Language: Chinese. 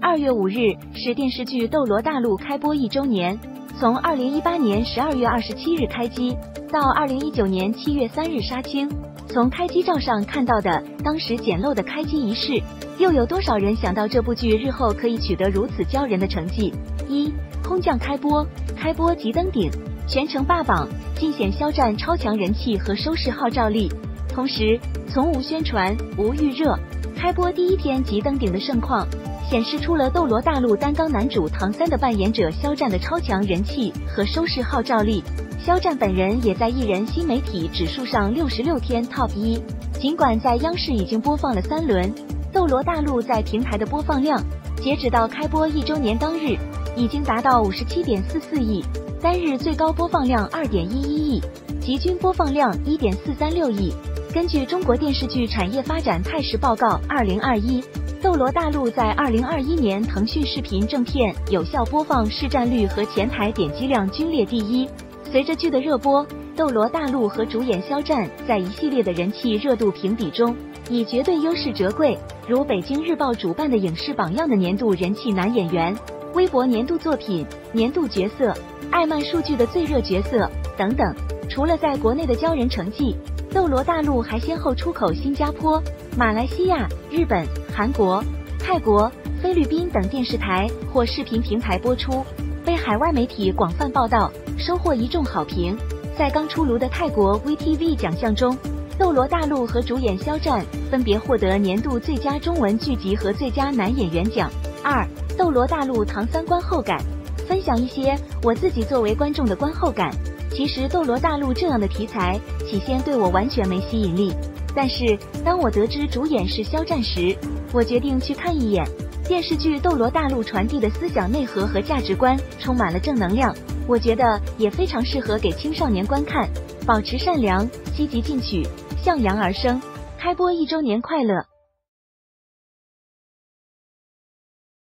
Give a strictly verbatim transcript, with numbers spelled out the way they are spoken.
二月五日是电视剧《斗罗大陆》开播一周年。从二零一八年十二月二十七日开机，到二零一九年七月三日杀青。从开机照上看到的当时简陋的开机仪式，又有多少人想到这部剧日后可以取得如此骄人的成绩？一、空降开播，开播即登顶，全程霸榜，尽显肖战超强人气和收视号召力。同时，从无宣传、无预热，开播第一天即登顶的盛况，显示出了《斗罗大陆》担纲男主唐三的扮演者肖战的超强人气和收视号召力。肖战本人也在艺人新媒体指数上六十六天 top 一。尽管在央视已经播放了三轮，《斗罗大陆》在平台的播放量，截止到开播一周年当日，已经达到五十七点四四亿，单日最高播放量二点一一亿，极均播放量一点四三六亿。根据中国电视剧产业发展态势报告二零二一，《斗罗大陆》在二零二一年腾讯视频正片有效播放市占率和前台点击量均列第一。随着剧的热播，《斗罗大陆》和主演肖战在一系列的人气热度评比中，以绝对优势折桂，如北京日报主办的影视榜样的年度人气男演员、微博年度作品、年度角色、爱漫数据的最热角色等等。除了在国内的骄人成绩，《斗罗大陆》还先后出口新加坡、马来西亚、日本、韩国、泰国、菲律宾等电视台或视频平台播出，被海外媒体广泛报道，收获一众好评。在刚出炉的泰国 V T V 奖项中，《斗罗大陆》和主演肖战分别获得年度最佳中文剧集和最佳男演员奖。二、《斗罗大陆》唐三观后感，分享一些我自己作为观众的观后感。其实《斗罗大陆》这样的题材，起先对我完全没吸引力，但是当我得知主演是肖战时，我决定去看一眼。电视剧《斗罗大陆》传递的思想内核和价值观充满了正能量，我觉得也非常适合给青少年观看。保持善良，积极进取，向阳而生。开播一周年快乐！